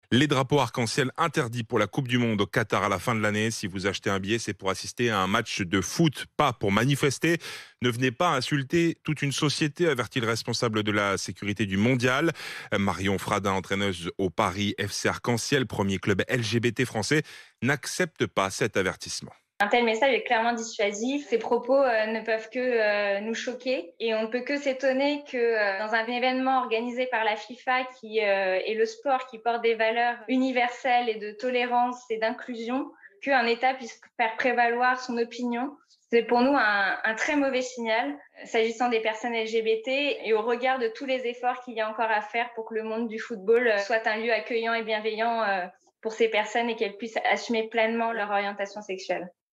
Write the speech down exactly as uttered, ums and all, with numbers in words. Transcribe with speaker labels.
Speaker 1: Les drapeaux arc-en-ciel interdits pour la Coupe du Monde au Qatar à la fin de l'année. Si vous achetez un billet, c'est pour assister à un match de foot, pas pour manifester. Ne venez pas insulter toute une société, avertit le responsable de la sécurité du mondial. Marion Fradin, entraîneuse au Paris F C Arc-en-Ciel, premier club L G B T français, n'accepte pas cet avertissement.
Speaker 2: Un tel message est clairement dissuasif. Ces propos euh, ne peuvent que euh, nous choquer et on ne peut que s'étonner que euh, dans un événement organisé par la FIFA qui euh, est le sport qui porte des valeurs universelles et de tolérance et d'inclusion, qu'un État puisse faire prévaloir son opinion. C'est pour nous un, un très mauvais signal s'agissant des personnes L G B T et au regard de tous les efforts qu'il y a encore à faire pour que le monde du football soit un lieu accueillant et bienveillant euh, pour ces personnes et qu'elles puissent assumer pleinement leur orientation sexuelle.